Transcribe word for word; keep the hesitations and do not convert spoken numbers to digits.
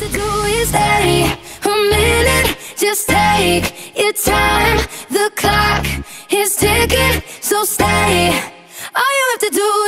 to do is stay a minute, just take your time. The clock is ticking, so stay. All you have to do